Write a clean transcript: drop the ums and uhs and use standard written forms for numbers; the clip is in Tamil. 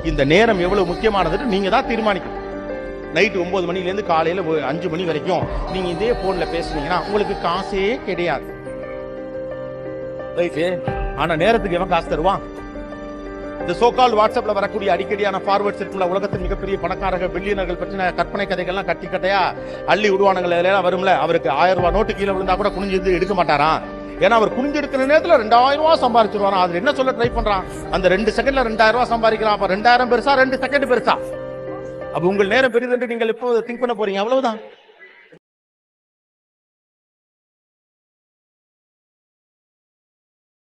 இந்த நேரம் எவ்வளவு முக்கியமானதுன்னு நீங்க தான் தீர்மானிக்கணும். நைட்டு 9 மணிலேருந்து காலையில 5 மணி வரைக்கும் நீங்க இதே போன்ல பேசுனீங்கன்னா உங்களுக்கு காசே கிடையாது. ஆனா நேரத்துக்கு எவன் காசு தருவான்? இந்த சோகால் வாட்ஸ்அப்ல வரக்கூடிய அடிக்கடியான ஃபார்வர்ட்ஸ் இருக்குல்ல, உலகத்தின் மிகப்பெரிய பணக்காரர்கள் பில்லியனர்கள் பற்றின கற்பனை கதைகள்லாம் கட்டி கட்டையா அள்ளி விடுவானுங்கள் எல்லாம் வரும்ல. அவருக்கு 1000 ரூபாய் நோட்டு கீழே விழுந்தா கூட குனிஞ்சு எடுக்க மாட்டாராம். ஏன்னா அவர் குனிஞ்சு எடுக்கிற நேரத்துல 2000 ரூபாய் சம்பாதிச்சிருவாராம். அது என்ன சொல்ல ட்ரை பண்றான்? அந்த 2 செகண்ட்ல 2000 ரூபாய் சம்பாதிக்கிறான். அப்ப 2000 பெருசா 2 செகண்ட் பெருசா? அப்ப உங்கள் நேரம் பெரிது என்று நீங்கள் எப்போ திங்க் பண்ண போறீங்க? அவ்வளவுதான்.